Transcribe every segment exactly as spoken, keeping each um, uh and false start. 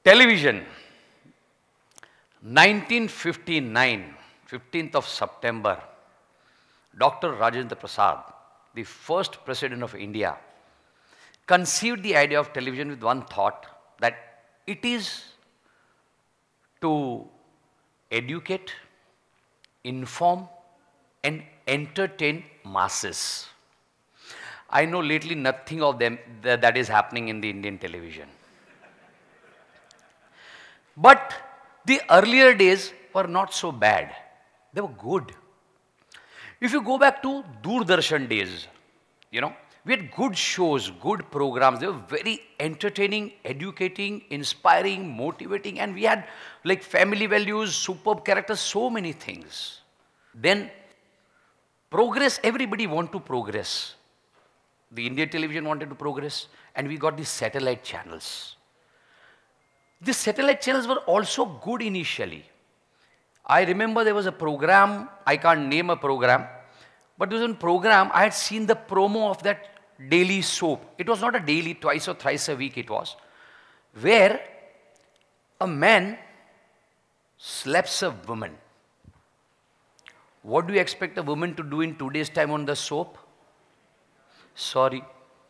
Television, nineteen fifty-nine, fifteenth of September, Doctor Rajendra Prasad, the first president of India, conceived the idea of television with one thought, that it is to educate, inform and entertain masses. I know lately nothing of them th that is happening in the Indian television. But the earlier days were not so bad. They were good. If you go back to Doordarshan days, you know, we had good shows, good programs. They were very entertaining, educating, inspiring, motivating, and we had like family values, superb characters, so many things. Then progress, everybody wanted to progress. The Indian television wanted to progress, and we got the satellite channels. The satellite channels were also good initially. I remember there was a program, I can't name a program, but there was a program, I had seen the promo of that daily soap. It was not a daily, twice or thrice a week it was, where a man slaps a woman. What do you expect a woman to do in today's time on the soap? Sorry.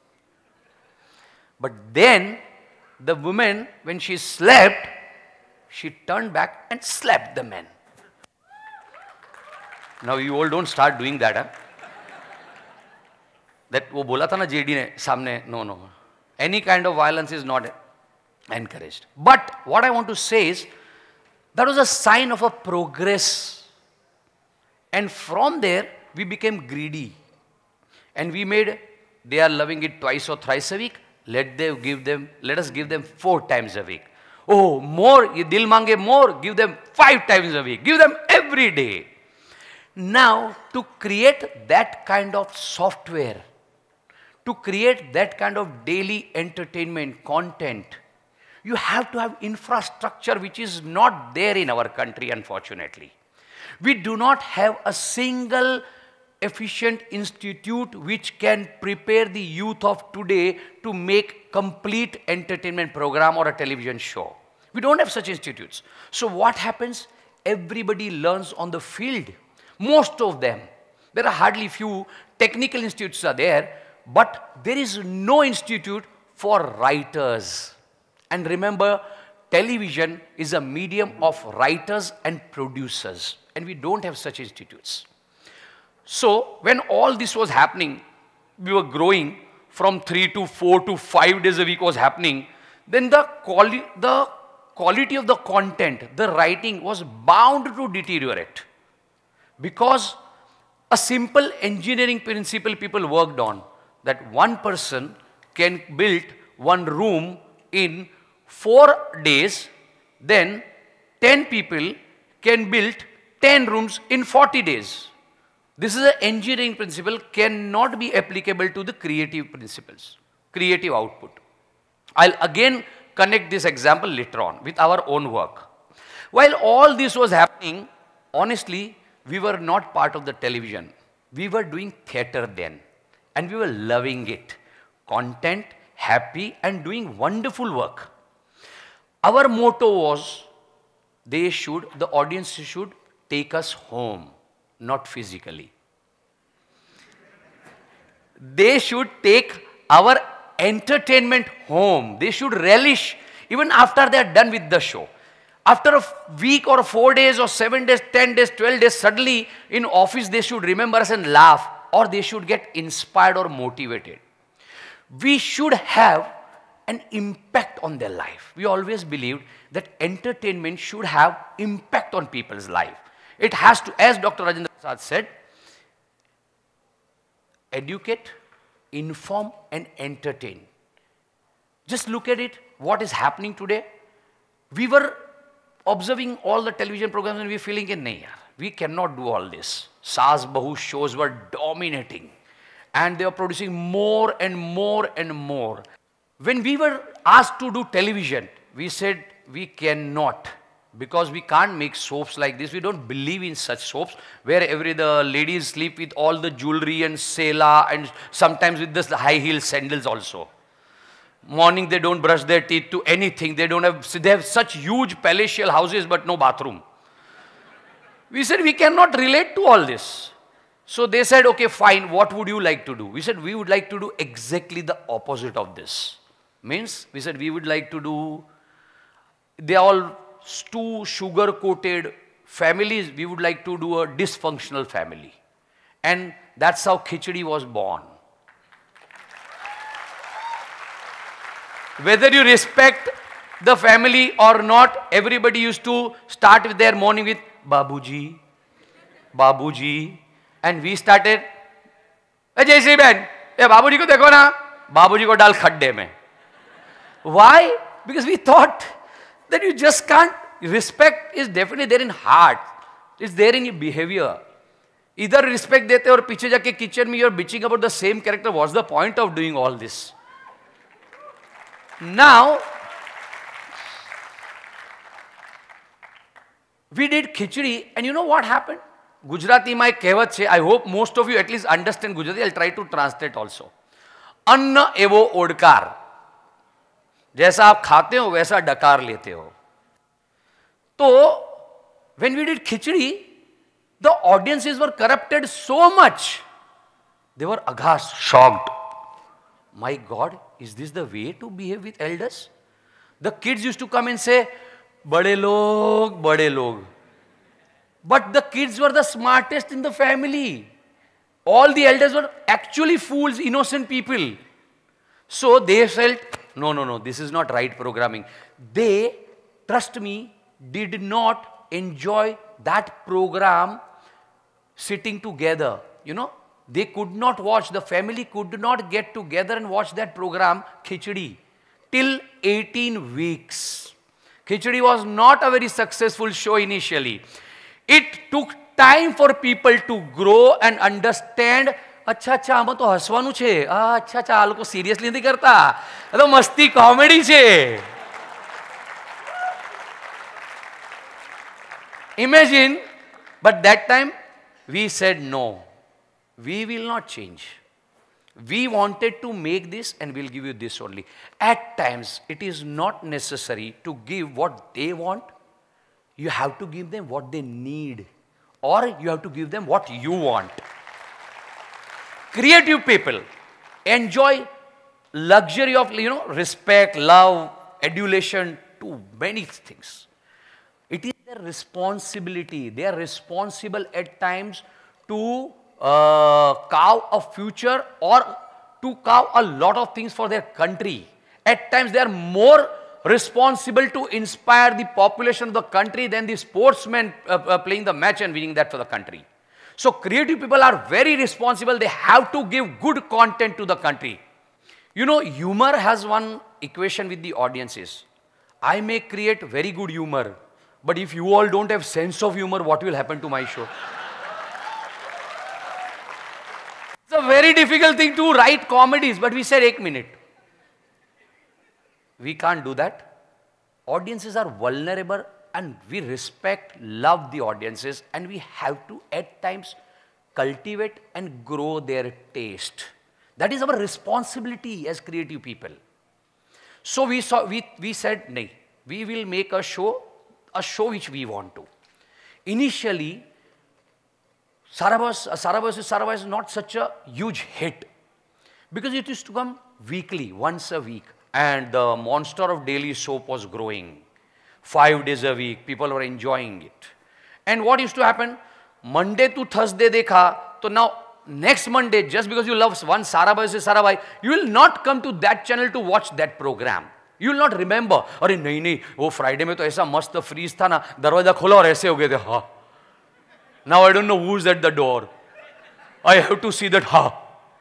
But then, the woman, when she slapped, she turned back and slapped the man. Now you all don't start doing that, huh? That wo bola tha na J D ne samne, no, no. Any kind of violence is not encouraged. But what I want to say is, that was a sign of a progress. And from there, we became greedy. And we made, they are loving it twice or thrice a week. Let them give them, let us give them four times a week. Oh, more, ye dil mange more, give them five times a week. Give them every day. Now, to create that kind of software, to create that kind of daily entertainment content, you have to have infrastructure which is not there in our country, unfortunately. We do not have a single efficient institute which can prepare the youth of today to make complete entertainment program or a television show. We don't have such institutes. So what happens? Everybody learns on the field. Most of them. There are hardly few technical institutes are there, but there is no institute for writers. And remember, television is a medium of writers and producers, and we don't have such institutes. So, when all this was happening, we were growing from three to four to five days a week was happening, then the, quali the quality of the content, the writing was bound to deteriorate. Because a simple engineering principle people worked on, that one person can build one room in four days, then ten people can build ten rooms in forty days. This is an engineering principle, cannot be applicable to the creative principles, creative output. I'll again connect this example later on with our own work. While all this was happening, honestly, we were not part of the television. We were doing theatre then, and we were loving it. Content, happy, and doing wonderful work. Our motto was, they should, the audience should take us home. Not physically. They should take our entertainment home. They should relish even after they are done with the show. After a week or four days or seven days, ten days, twelve days, suddenly in office they should remember us and laugh, or they should get inspired or motivated. We should have an impact on their life. We always believed that entertainment should have impact on people's life. It has to, as Doctor Rajendra Prasad said, educate, inform and entertain. Just look at it, what is happening today. We were observing all the television programs and we were feeling, nahi yaar, we cannot do all this. Saas Bahu shows were dominating and they were producing more and more and more. When we were asked to do television, we said we cannot. Because we can't make soaps like this. We don't believe in such soaps where every the ladies sleep with all the jewelry and sela and sometimes with this high heel sandals also. Morning they don't brush their teeth to anything. They don't have, they have such huge palatial houses but no bathroom. We said we cannot relate to all this. So they said, okay, fine, what would you like to do? We said we would like to do exactly the opposite of this. Means, we said we would like to do, they are all two sugar-coated families. We would like to do a dysfunctional family. And that's how Khichadi was born. Whether you respect the family or not, everybody used to start with their morning with Babuji, Babuji. And we started, "Hey, Jayashree Ben, hey, Babuji ko dekho na, Babuji ko dal khadde mein." Why? Because we thought that you just can't, respect is definitely there in heart. It's there in your behavior. Either respect dete or piche jaake kitchen mein you're bitching about the same character. What's the point of doing all this? Now, we did Khichadi, and you know what happened? Gujarati my kehwat છે. I hope most of you at least understand Gujarati. I'll try to translate also. Anna evo odkar. जैसा आप खाते हो वैसा डकार लेते हो. तो when we did Khichadi, the audiences were corrupted so much. They were aghast, shocked. My God, is this the way to behave with elders? The kids used to come and say, "Bade log, bade log." But the kids were the smartest in the family. All the elders were actually fools, innocent people. So they felt, no, no, no, this is not right programming. They, trust me, did not enjoy that program sitting together. You know, they could not watch, the family could not get together and watch that program, Khichadi, till eighteen weeks. Khichadi was not a very successful show initially. It took time for people to grow and understand. अच्छा अच्छा आમાં તો હસવાનું છે. આ अच्छा अच्छा આ લોકો seriously નથી કરતા. આ તો મસ્તી કોમેડી છે. Imagine, but that time we said no. We will not change. We wanted to make this and we'll give you this only. At times, it is not necessary to give what they want. You have to give them what they need, or you have to give them what you want. Creative people enjoy luxury of, you know, respect, love, adulation to many things. It is their responsibility. They are responsible at times to uh, carve a future or to carve a lot of things for their country. At times they are more responsible to inspire the population of the country than the sportsmen uh, uh, playing the match and winning that for the country. So creative people are very responsible. They have to give good content to the country. You know, humor has one equation with the audiences. I may create very good humor, but if you all don't have sense of humor, what will happen to my show? It's a very difficult thing to write comedies, but we said, one minute. We can't do that. Audiences are vulnerable and we respect, love the audiences, and we have to at times cultivate and grow their taste. That is our responsibility as creative people. So we, saw, we, we said, no, we will make a show, a show which we want to. Initially, Sarabhai Sarabhai Sarabhai is not such a huge hit because it used to come weekly, once a week. And the monster of daily soap was growing. Five days a week, people were enjoying it. And what used to happen? Monday to Thursday dekha, so now next Monday, just because you love one Sarabhai se Sarabhai, you will not come to that channel to watch that program. You will not remember, अरे नहीं नहीं वो Friday में तो ऐसा मस्त freeze था ना, दरवाजा खोला और ऐसे हो गए थे, हाँ. Now I don't know who's at the door. I have to see that, ha.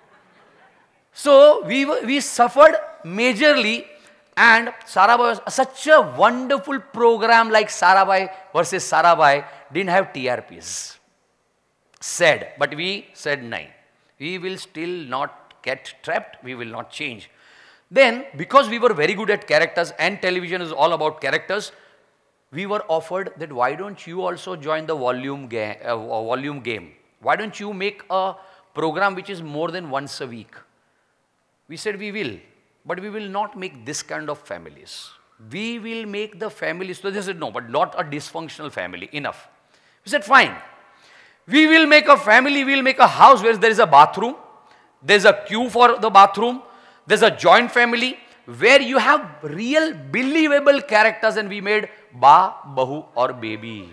So we, we suffered majorly, and Sarabhai was such a wonderful program like Sarabhai versus Sarabhai didn't have T R Ps. Said, but we said no. We will still not get trapped, we will not change. Then, because we were very good at characters and television is all about characters, we were offered that why don't you also join the volume, ga uh, volume game? Why don't you make a program which is more than once a week? We said we will. but we will not make this kind of families. We will make the families, so they said, no, but not a dysfunctional family, enough. We said, fine. We will make a family, we will make a house where there is a bathroom, there is a queue for the bathroom, there is a joint family, where you have real believable characters, and we made Ba, Bahu or Baby.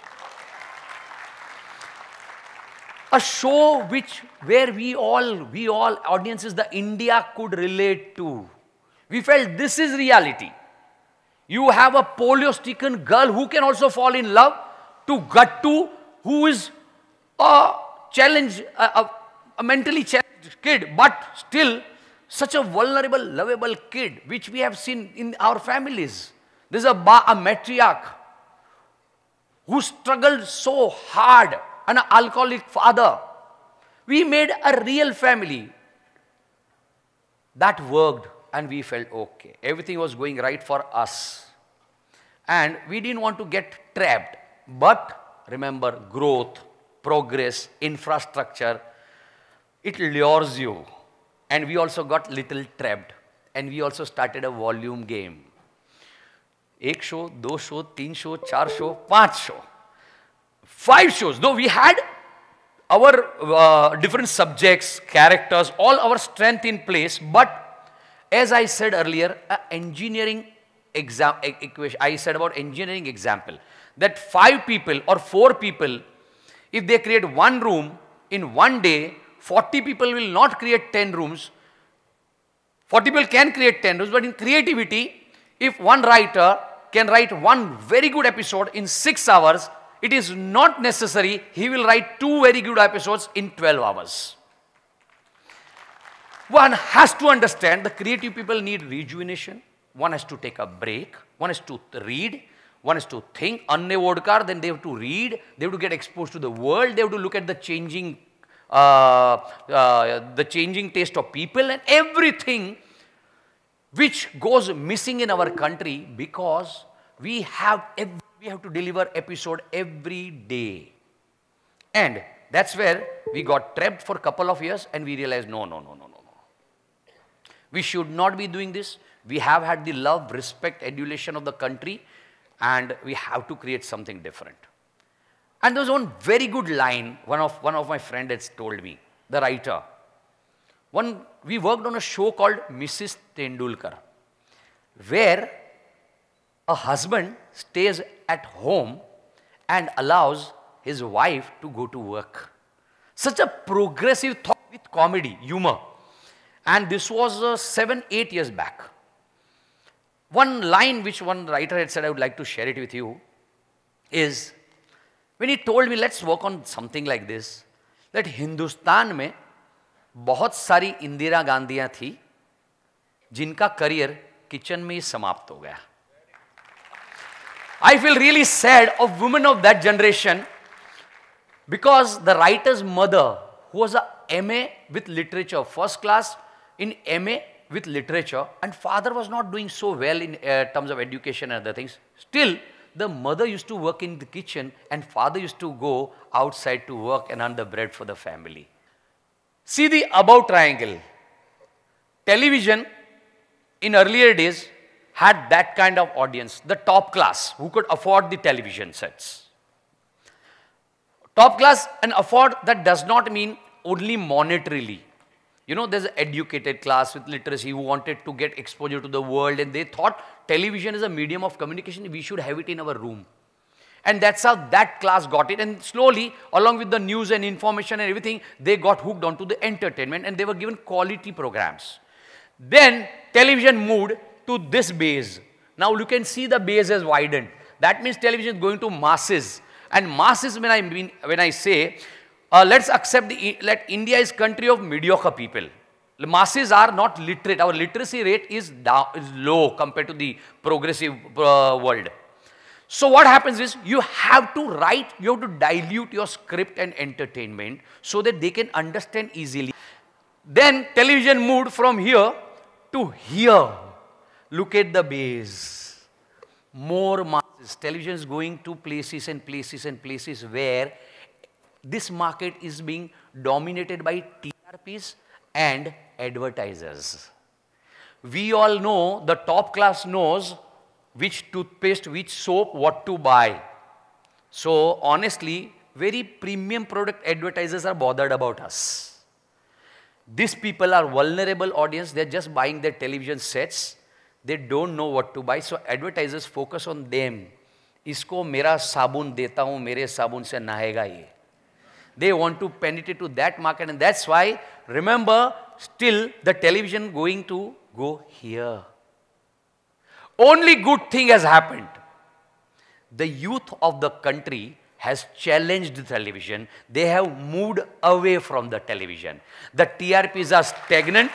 A show which, where we all, we all audiences, the India could relate to. We felt this is reality. You have a polio-stricken girl who can also fall in love to Gattu, who is a challenge, a, a, a mentally challenged kid, but still such a vulnerable, lovable kid, which we have seen in our families. There's a, ba, a matriarch who struggled so hard, and an alcoholic father. We made a real family. That worked, and we felt okay. Everything was going right for us. And we didn't want to get trapped. But remember, growth, progress, infrastructure, it lures you. And we also got little trapped. And we also started a volume game. Ek show, do show, teen show, char show, panch show. Five shows. Though we had our uh, different subjects, characters, all our strength in place. But as I said earlier, a engineering exam equation, I said about engineering example, that five people or four people, if they create one room in one day, forty people will not create ten rooms. forty people can create ten rooms, but in creativity, if one writer can write one very good episode in six hours, it is not necessary he will write two very good episodes in twelve hours. One has to understand the creative people need rejuvenation. One has to take a break. One has to read. One has to think. Anne Vodkar, then they have to read. They have to get exposed to the world. They have to look at the changing, uh, uh, the changing taste of people and everything which goes missing in our country because we have every we have to deliver episode every day. And that's where we got trapped for a couple of years and we realized, no, no, no, no, no, no. We should not be doing this. We have had the love, respect, adulation of the country and we have to create something different. And there was one very good line, one of, one of my friends had told me, the writer. One, we worked on a show called Missus Tendulkar, where a husband stays at home and allows his wife to go to work. Such a progressive thought with comedy, humor. And this was uh, seven, eight years back. One line which one writer had said, I would like to share it with you, is when he told me, let's work on something like this, that Hindustan में बहुत सारी इंदिरा गांधियाँ थी, जिनका career kitchen में ही समाप्त हो गया. I feel really sad of women of that generation because the writer's mother, who was a M A with literature, first class in M A with literature, and father was not doing so well in uh, terms of education and other things. Still, the mother used to work in the kitchen and father used to go outside to work and earn the bread for the family. See the above triangle. Television in earlier days had that kind of audience, the top class who could afford the television sets. Top class and afford, that does not mean only monetarily. You know, there's an educated class with literacy who wanted to get exposure to the world and they thought television is a medium of communication, we should have it in our room. And that's how that class got it, and slowly, along with the news and information and everything, they got hooked onto the entertainment and they were given quality programs. Then television moved to this base. Now you can see the base has widened. That means television is going to masses. And masses, when I mean, when I say, uh, let's accept the, let India is country of mediocre people. The masses are not literate. Our literacy rate is down, is low compared to the progressive uh, world. So what happens is you have to write, you have to dilute your script and entertainment so that they can understand easily. Then television moved from here to here. Look at the base. More masses. Television is going to places and places and places where this market is being dominated by T R Ps and advertisers. We all know, the top class knows which toothpaste, which soap, what to buy. So honestly, very premium product advertisers are bothered about us. These people are vulnerable audience. They're just buying their television sets. They don't know what to buy. So advertisers focus on them. इसको मेरा साबुन देता हूँ, मेरे साबुन से नहाएगा ये. They want to penetrate to that market, and that's why, remember, still the television going to go here. Only good thing has happened. The youth of the country has challenged the television. They have moved away from the television. The T R Ps are stagnant.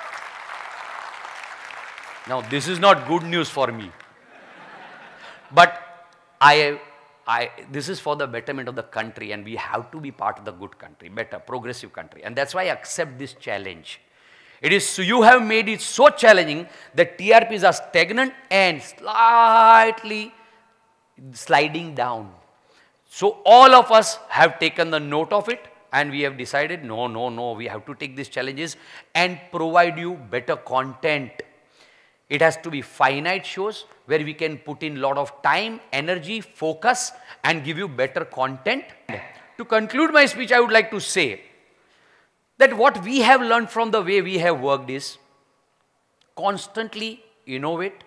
Now, this is not good news for me. But I, I, this is for the betterment of the country, and we have to be part of the good country, better, progressive country. And that's why I accept this challenge. It is, so you have made it so challenging that T R Ps are stagnant and slightly sliding down. So all of us have taken the note of it, and we have decided, no, no, no, we have to take these challenges and provide you better content. It has to be finite shows where we can put in a lot of time, energy, focus, and give you better content. To conclude my speech, I would like to say that what we have learned from the way we have worked is constantly innovate,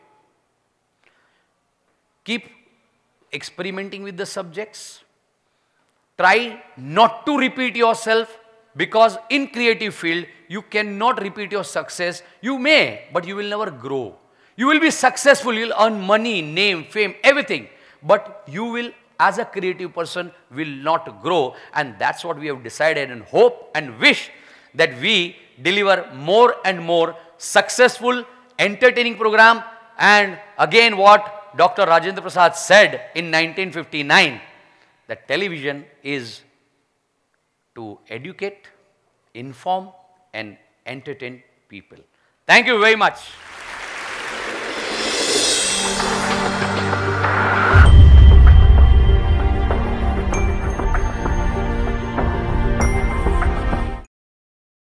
keep experimenting with the subjects, try not to repeat yourself, because in creative field, you cannot repeat your success. You may, but you will never grow. You will be successful, you will earn money, name, fame, everything. But you will, as a creative person, will not grow. And that's what we have decided, and hope and wish that we deliver more and more successful, entertaining program. And again, what Doctor Rajendra Prasad said in nineteen fifty-nine, that television is to educate, inform, and entertain people. Thank you very much.